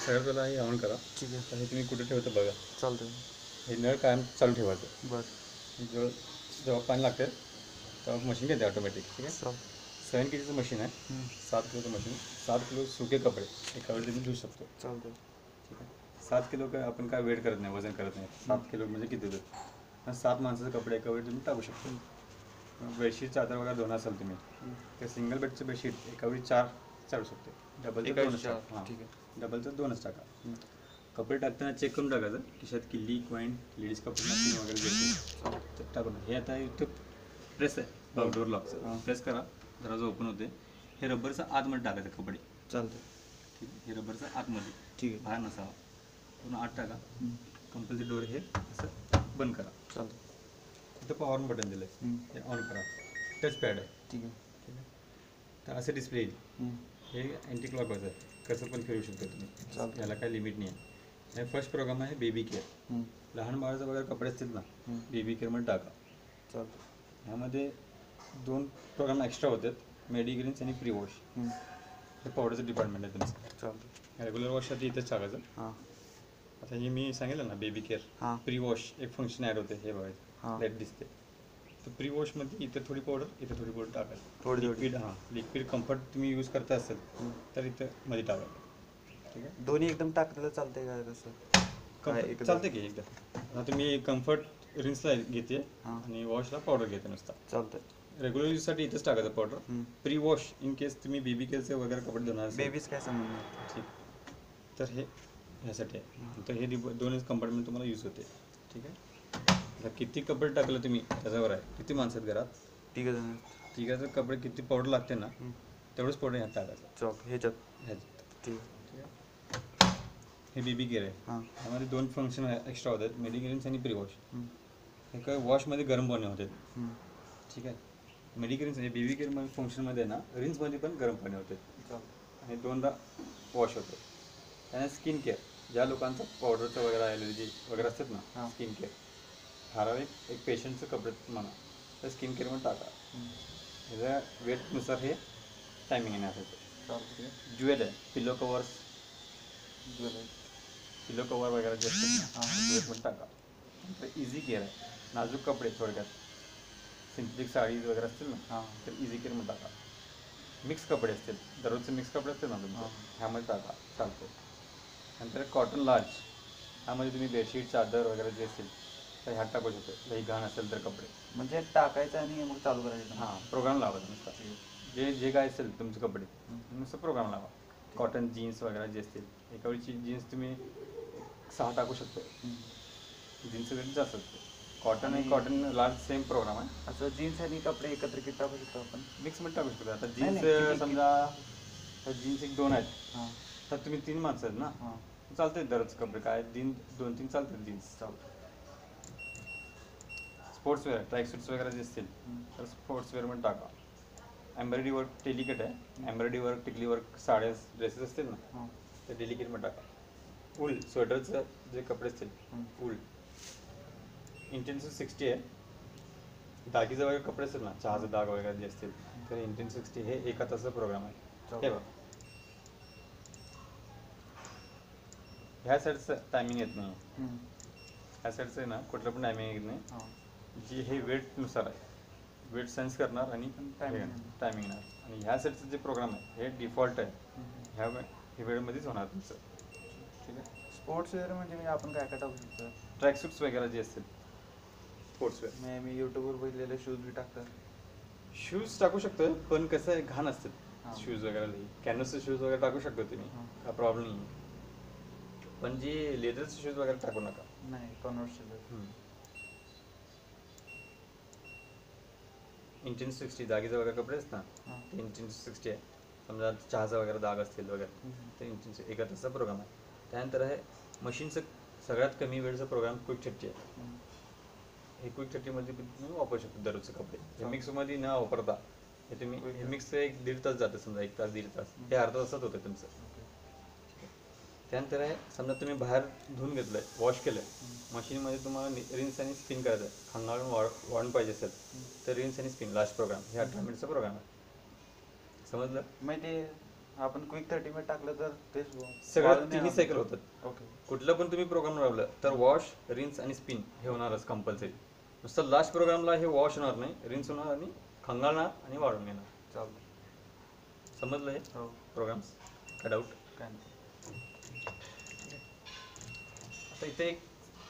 सगळ्यात पहिला हे ऑन करा. ठीक आहे. तर हे तुम्ही कुठे ठेवता बघा. चालतं. हे नळ कायम चालू ठेवायचं. बरं. जेव्हा पाणी लागते तेव्हा मशीन घेते ऑटोमॅटिक. ठीक आहे. चाल 7 केजीचं मशीन आहे. 7 किलोचं मशीन. 7 किलो सुके कपडे एका वेळी तुम्ही धुवू शकतो. चालतं. ठीक आहे. 7 किलो काय आपण काय वेट करत नाही, वजन करत नाही. 7 किलो म्हणजे किती होतं? 7 माणसाचे कपडे एका वेळी तुम्ही टाकू शकतो. बेडशीट चादर वगैरे धुणार असाल तुम्ही तर सिंगल बेडचं बेडशीट एका वेळी 4 चालू शकते. डबलचं 2च टाका. हां, ठीक आहे. डबलचं 2च टाका. कपडे टाकताना चेक करून टाकायचं खिशात किल्ली कॉईन लेडीज कपडे वगैरे घेतो तर टाकून. हे आता इथं प्रेस आहे आउटडोर लॉकचं. प्रेस करा, दरवाजा ओपन होते. हे रबरचं आतमध्ये टाकायचं कपडे. चालतं. ठीक आहे. हे रबरचं आतमध्ये, ठीक आहे. बाहेर नसावा. पूर्ण आत टाका. कंपल्सरी डोअर हे असं बंद करा. चालतं. इथं पॉवर बटन दिलं आहे, हे ऑन करा. टच पॅड आहे. ठीक आहे. ठीक आहे. तर असं डिस्प्ले येईल. हे अँटी क्लॉकवाईज आहे, कसं पण फिरू शकता तुम्ही. चालतं. याला काही लिमिट नाही आहे. हे फर्स्ट प्रोग्राम आहे बेबी केअर. लहान बाळाचं वगैरे कपडे असतील ना, बेबी केअरमध्ये टाका. चालतं. ह्यामध्ये 2 प्रोग्राम एक्स्ट्रा होतात, मेडिग्रीन्स आणि प्री वॉश. हे पावडरचं डिपार्टमेंट आहे तुमचं. चालतं. रेग्युलर वॉशसाठी इथंच टाकायचं. हां. आता हे मी सांगितलं ना बेबी केअर, हां. प्री वॉश एक फंक्शन ॲड होते. हे बघायचं, लाईट दिसते. तर प्री वॉशमध्ये इथं थोडी पावडर, इथं थोडी पावडर टाकायचं. थोडी लिक्विड, हां, लिक्विड कम्फर्ट तुम्ही यूज करता असेल तर इथं मध्ये टाकायचं. ठीक आहे. दोन्ही एकदम टाकलेलं चालतंय का कसं? चालते की एकदा. आता तुम्ही कम्फर्ट रिन्सला घेते आणि वॉशला पावडर घेते नुसता. चालतंय. रेग्युलर यूजसाठी इथंच टाकायचं powder. Pre wash in case तुम्ही बेबी केअरचे वगैरे कपडे धुणार असेल. बेबीज काय समजणार? ठीक. तर हे ह्यासाठी आहे. तर हे 2च कंपार्टमेंट तुम्हाला यूज होते. ठीक आहे. आता किती कपडे टाकलं तुम्ही त्याच्यावर आहे. किती माणसं आहेत घरात? ठीक आहे. ठीक आहे. तर कपडे किती पावडर लागते ना तेवढंच पावडर ह्यात टाकायचं. चॉक ह्याच्यात. ठीक आहे. हे बेबी केअर आहे. हां. त्यामध्ये 2 फंक्शन एक्स्ट्रा होतात, मेडिग्रीन्स आणि प्री वॉश. हे काय वॉशमध्ये गरम पाणी होते. ठीक आहे. मेडिग्रीन्स म्हणजे बेबी केअरमध्ये फंक्शनमध्ये ना रिन्समध्ये पण गरम पाणी होते आणि 2दा वॉश होते. त्याने स्किन केअर, ज्या लोकांचं पावडरचं वगैरे ॲलर्जी वगैरे असतात ना, स्किन केअर ठराविक एक पेशंटचं कपडे म्हणा तर स्किन केअरमध्ये टाका. ह्याच्या वेटनुसार हे टायमिंग येणार आहे. ज्वेल आहे, पिलो कवर्स, पिलो कवर वगैरे जे असतात ना ज्वेलमध्ये टाका. नंतर इझी केअर आहे, नाजूक कपडे थोडक्यात सिंथेटिक साडीज वगैरे असतील ना तर इझी केअरमध्ये टाका. मिक्स कपडे असतील, दररोजचे मिक्स कपडे असतील ना तुमचे ह्यामध्ये टाका, चालतो. नंतर कॉटन लार्ज, ह्यामध्ये तुम्ही बेडशीट चादर वगैरे जे असतील तर ह्यात टाकू शकतो. काही घाण असेल तर कपडे म्हणजे टाकायचं आणि मग चालू करायचं. हां, प्रोग्राम लावायचा नुसता. जे काय असेल तुमचे कपडे नुसतं प्रोग्राम लावा. कॉटन जीन्स वगैरे जे असतील, एका वेळची जीन्स तुम्ही 6 टाकू शकतो. जीन्स वेट जास्त असते. कॉटन आणि कॉटन लार्ज सेम प्रोग्राम आहे. असं जीन्स आणि कपडे एकत्र किती टाकू शकतो आपण? मिक्समध्ये टाकू शकतो. आता जीन्स समजा जीन्स 1-2 आहेत तर तुम्ही 3 माणसं आहेत ना, चालते दररोज कपडे काय 2-3 चालतात जीन्स. चालतं. स्पोर्ट्सवेअर ट्रॅकसूट्स वगैरे जे असतील तर स्पोर्ट्सवेअरमध्ये टाका. एम्ब्रॉयडरी वर्क डेलिकेट आहे, एम्ब्रॉयडरी वर्क टिकली वर्क साड्या ड्रेसेस असतील ना तर डेलिकेटमध्ये टाका. वूल स्वेटरचं जे कपडे असतील वूल इंटेन्सिव 60 आहे. दागीचे वगैरे कपडे असतील ना, चहाचं दाग वगैरे जे असतील तर इंटेन्सिव 60 हे 1 तासाचा प्रोग्राम आहे. हे बघा ह्या साईडचं टायमिंग येत नाही. ह्या साईडचं आहे ना कुठलं पण टायमिंग येत नाही. जी हे वेटनुसार आहे, वेट सेन्स करणार आणि टायमिंग येणार. आणि ह्या सेटचं जे प्रोग्राम आहे हे डिफॉल्ट आहे, ह्या वेळेमध्येच होणार तुमचं. ठीक आहे. स्पोर्ट्सवेअर म्हणजे आपण काय काय टाकू शकतो? ट्रॅकसूट्स वगैरे जे असतील स्पोर्ट्सवेअर. मी यूट्यूबवर बघितलेले शूज बी टाकतात. शूज टाकू शकतो पण कसं आहे घाण असतात शूज वगैरे. कॅनव्हसचे शूज वगैरे टाकू शकतो तुम्ही, काय प्रॉब्लेम नाही. पण जे लेदरचे शूज वगैरे टाकू नका. नाही, कॉन्व्हर्सचे. इंटेन्स 60 दागीचे वगैरे कपडे असतात ना ते इंटेन्स 60 आहे. समजा चहाचा वगैरे दाग असतील वगैरे ते इंटेन्स 1 तासाचा प्रोग्राम आहे. त्यानंतर आहे मशीनचं सगळ्यात कमी वेळचा प्रोग्राम क्विक 30 आहे. हे क्विक 30मध्ये तुम्ही वापरू शकतो दररोजचे कपडे. हे मिक्समध्ये न वापरता हे तुम्ही हे मिक्स 1-1.5 तास जातं. समजा 1 तास 1.5 तास हे अर्धा तासात होतं तुमचं. त्यानंतर आहे समजा तुम्ही बाहेर धुवून घेतलं आहे, वॉश केलं आहे, मशीनमध्ये तुम्हाला रिन्स आणि स्पिन करायचं आहे. खांदाळून वाढून पाहिजे असेल तर रिन्स आणि स्पिन लास्ट प्रोग्राम हे 18 मिनिटचा प्रोग्राम आहे. समजलं? मग ते आपण क्विक 30 मिनिट टाकलं तर तेच सगळं तिन्ही सायकल होतात. ओके. कुठलं पण तुम्ही प्रोग्राम लावलं तर वॉश, रिन्स आणि स्पिन हे होणारच कंपल्सरी. नुसतं लास्ट प्रोग्रामला हे वॉश होणार नाही, रिन्स होणार आणि खंगाळणार आणि वाळून घेणार. चालतं. समजलं हे हो. प्रोग्राम्स? काय डाऊट? काय नाही. आता इथे एक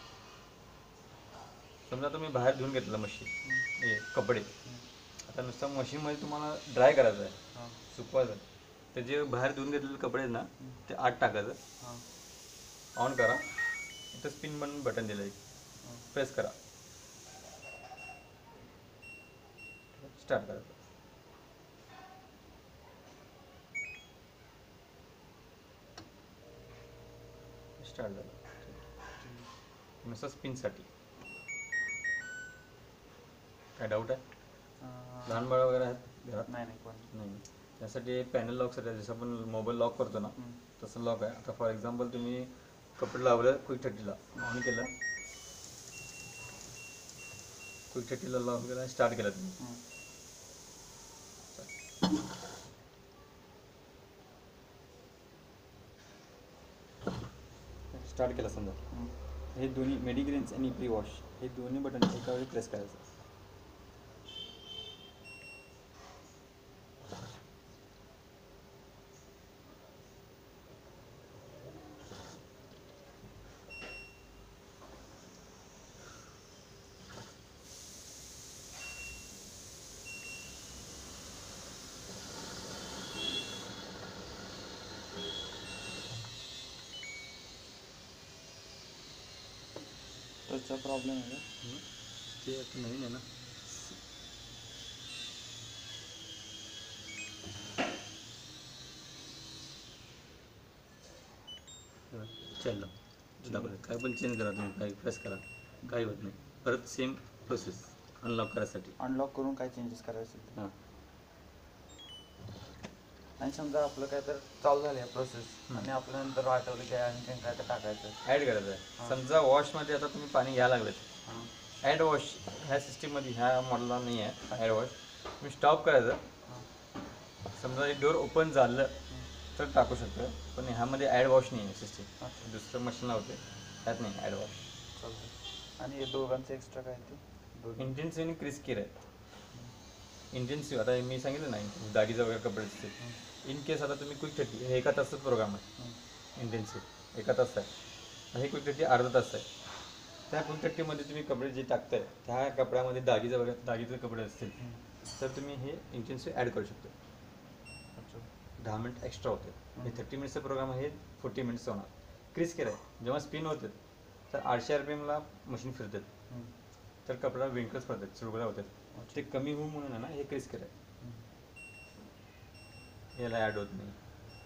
समजा तुम्ही बाहेर धुवून घेतलं मशीन, हे कपडे. आता नुसतं मशीनमध्ये तुम्हाला ड्राय करायचं आहे, हां. सुकवायचं आहे. ते जे बाहेर धुवून घेतलेले कपडे आहेत ना, ते आत टाकायचं, हां. ऑन करा. इथं स्पिन बटन दिलं एक, प्रेस करा, स्टार्ट करायचं. स्टार्ट झालं. नुसतं स्पिनसाठी. काय डाऊट आहे? लहान बाळं वगैरे आहेत घरात? नाही नाही कोण नाही. त्यासाठी पॅनल लॉकसाठी आहे. जसं आपण मोबाईल लॉक करतो ना, तसं लॉक आहे. आता फॉर एक्झाम्पल तुम्ही कपडे लावलं क्विक 30ला, ऑन केलं, क्विक 30ला लॉक केला, स्टार्ट केला तुम्ही. स्टार्ट केला समजा, हे दोन्ही मेडिग्रेन्स आणि प्री वॉश हे दोन्ही बटन एका वेळी प्रेस करायचं. त्याचा प्रॉब्लेम आहे का? ते आता नवीन आहे ना. चाललं दाखवलं. काय पण चेंज करा तुम्ही, काय प्रेस करा, काही होत नाही. परत सेम प्रोसेस अनलॉक करायसाठी. अनलॉक करून काय चेंजेस करायचे ते. हां. आणि समजा आपलं काय तर चालू झालं आहे प्रोसेस आणि आपल्या नंतर आठवलं की आणखी काय तर टाकायचं. ॲड करायचं आहे. समजा वॉशमध्ये आता तुम्ही पाणी घ्यायला लागलेत, हां. ॲड वॉश ह्या सिस्टीममध्ये ह्या मॉडलला नाही आहे ॲड वॉश. तुम्ही स्टॉप करायचं. समजा हे डोअर ओपन झालं तर टाकू शकतो, पण ह्यामध्ये ॲड वॉश नाही आहे सिस्टीम. दुसरं मशीन लावते त्यात नाही ॲड वॉश. चालतं. आणि हे दोघांचं एक्स्ट्रा काय ते दोघी इंटेन्सिव्ह आणि क्रिस केअर आहे. इंटेन्सिव्ह आता मी सांगितलं नाही, दागीचा वगैरे कपडे असते. इन केस आता तुम्ही क्विक 30 हे एका तासाचं प्रोग्राम आहे. इंटेन्सिव्ह एका तास आहे, हे क्विक 30 अर्धा तास आहे. त्या क्विक 30मध्ये तुम्ही कपडे जे टाकताय त्या कपड्यामध्ये दागीचे कपडे असतील तर तुम्ही हे इंटेन्सिव्ह ॲड करू शकतो. 10 मिनिट एक्स्ट्रा होते. हे 30 मिनिट्सचा प्रोग्राम आहे, 40 मिनिट्स होणार. क्रिस केअर आहे. जेव्हा स्पिन होते तर 800 RPMला मशीन फिरतात, तर कपडा विंकल्स पडतात, चुरगुळ्या होतात. ते कमी होऊ म्हणून आहे ना हे क्रिस केअर आहे. याला ॲड होत नाही.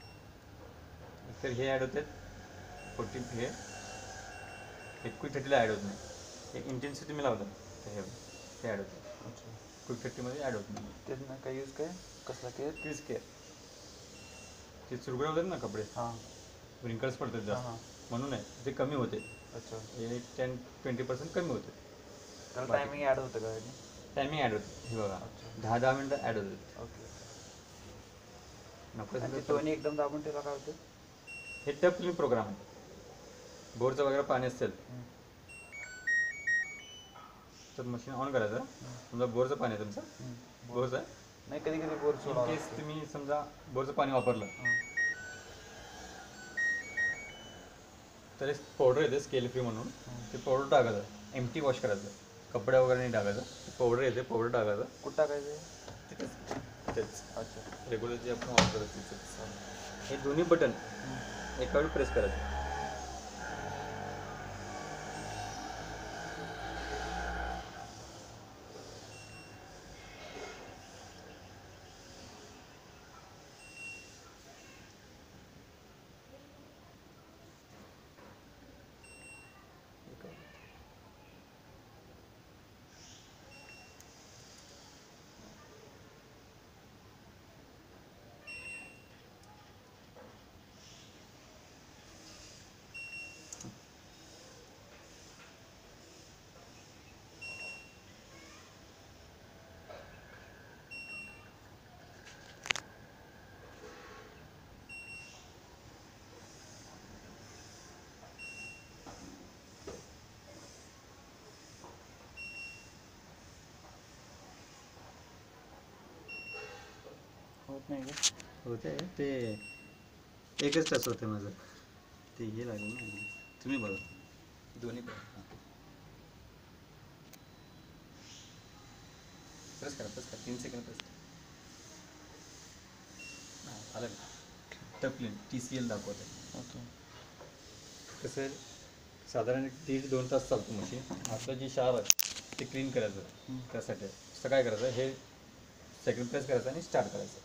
तर हे ॲड होतात 40, हे क्विक 30ला ॲड होत नाही. एक इंटेन्सिटी तुम्ही लावता तर हे ॲड होतं. क्विक 30मध्ये ॲड होत नाही. त्यात काय यूज काय कसला केअर क्रिस केअर. ते चुरगुळ्या होतात ना कपडे, हां रिंकल्स पडतात हां जास्त, म्हणून आहे ते कमी होते. अच्छा. हे 10-20% कमी होते. त्याला टायमिंग ॲड होतं का? टायमिंग ॲड होते. हे बघा 10-10 मिनटं ॲड होतात. ओके. नको आणि ते दोन्ही एकदम दाबून ठेवा काय होतं? हे टप क्लीन प्रोग्राम आहे. बोरचं वगैरे पाणी असेल तर मशीन ऑन करायचं. समजा बोरचं पाणी आहे तुमचं, बोरचं आहे नाही, कधी कधी बोर इन सोडावं केस लागतं. तुम्ही समजा बोरचं पाणी वापरलं तर एक पावडर येते स्केल फ्री म्हणून, ते पावडर टाकायचं. एम्प्टी वॉश करायचं, कपडे वगैरे नाही टाकायचं. पावडर येते, पावडर टाकायचं. कुठं टाकायचं? तिथेच तेच अच्छा. रेग्युलर जे आपण वापरतो तिथेच. हे दोन्ही बटन एका वेळी प्रेस करायचं. नाही का? होते ते एकच तास होते माझं ते हे लागेल ना तुम्ही बघा दोन्ही पण प्रेस करा 3 सेकंड प्रेस आलं टपले TCL दाखवत आहे ओके. कसं आहे साधारण 1.5-2 तास चालतो मशीन आपलं जे शार आहे ते क्लीन करायचं त्यासाठी असं काय करायचं हे सेकंड प्रेस करायचं आणि स्टार्ट करायचं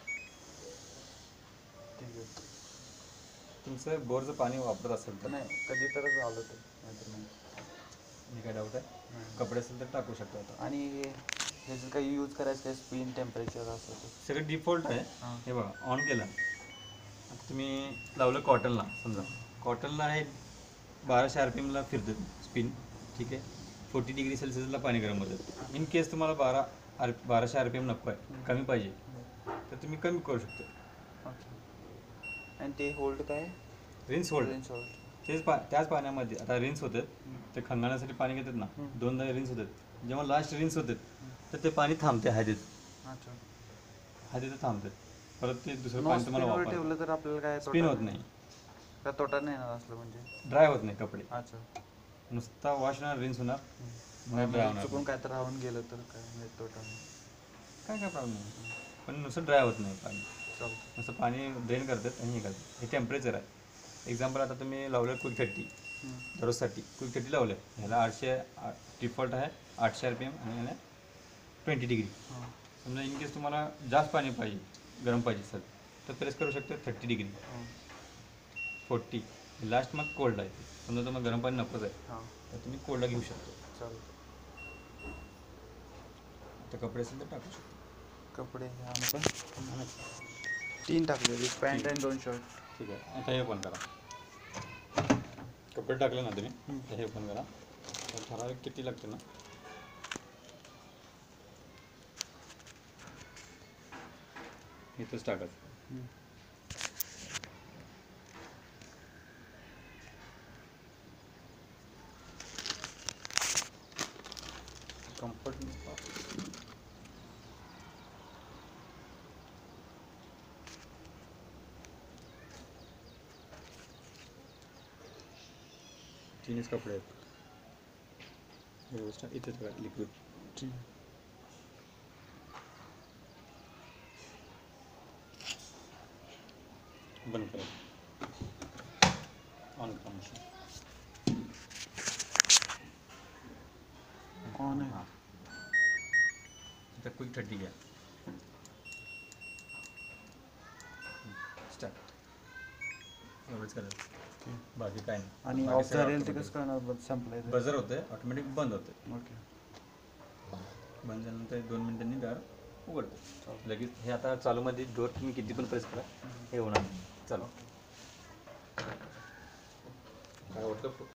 ठीक आहे. तुमचं बोरचं पाणी वापरत असेल तर नाही कधी तरच आलं ते नाहीतर नाही. मी काय डाऊट आहे कपडे असेल तर टाकू शकतो आता आणि ह्याचं काही यूज करायचं काय स्पिन टेम्परेचर असं ते सगळं डिफॉल्ट आहे हां. हे बघा ऑन केलं आता तुम्ही लावलं कॉटनला समजा कॉटनला हे 1200 RPM ला फिरतं स्पिन ठीक आहे 40 डिग्री सेल्सिअसला पाणी गरम होतं इन केस तुम्हाला 1200 RPM नको आहे कमी पाहिजे तर तुम्ही कमी करू शकता ओके. आणि ते होल्ड काय? Rinse hold range hold. त्याच पाण्यामध्ये आता रिन्स होतात ते खंगाळण्यासाठी पाणी घेतात ना 2दा रिन्स होतात जेव्हा लास्ट रिन्स होतात तर ते पाणी थांबते हळदीत अच्छा. हळदीत थांबतात परत ते दुसरं नो पाणी तुम्हाला स्पिनवर वापर ठेवलं तर आपल्याला काय स्पिन होत नाही का तोटा नाही येणार असलं म्हणजे? ड्राय होत नाही कपडे अच्छा. नुसता वॉश होणार रिन्स होणार मग ड्राय म्हणजे होणार चुकून काय तर राहून गेलं तर काय म्हणजे तोटा नाही. काय प्रॉब्लेम नाही पण नुसतं ड्राय होत नाही पाणी चालतं. नुसतं पाणी ड्रेन करतात आणि हे करतात हे टेम्परेचर आहे एक्झाम्पल आता तुम्ही लावलं क्विक 30 दररोजसाठी क्विक 30 लावलं ह्याला 800 डिफॉल्ट आहे 800 RPM आणि ह्याला 20 डिग्री हां. समजा इन केस तुम्हाला जास्त पाणी पाहिजे गरम पाहिजे सर तर प्रेस करू शकता 30 डिग्री हां. 40 लास्ट मग कोल्ड आहे समजा तुम्हाला गरम पाणी नकोच आहे हां. तर तुम्ही कोल्डला घेऊ शकतो चालतं. आता कपडे असेल तर टाकू शकतो कपडे आणि पण 3 टाकले एक पॅन्ट आणि 2 शर्ट. ठीक आहे आता हे पण करा कपडे टाकले ना तुम्ही तर हे पण करा तर ठराविक किती लागते ना इथंच टाकायचं कम्फर्ट तीनच कपडे आहेत व्यवस्था इथेच बघा लिक्विड बंद करा ऑन करा मशीन ऑन आहे. आता क्विक 30 घ्या स्टार्ट एवढंच करायचं बाकी काय नाही आणि बाकी ऑफ सगळं झालेलं ते automatic. कसं करणार संपलंय ते? बजर होते ऑटोमॅटिक बंद होते ओके. बंद झाल्यानंतर 2 मिनिटांनी दार उघडतो चालतं. लगेच हे आता चालूमध्ये डोर तुम्ही किती पण प्रेस करा हे होणार नाही चला काय वाटलं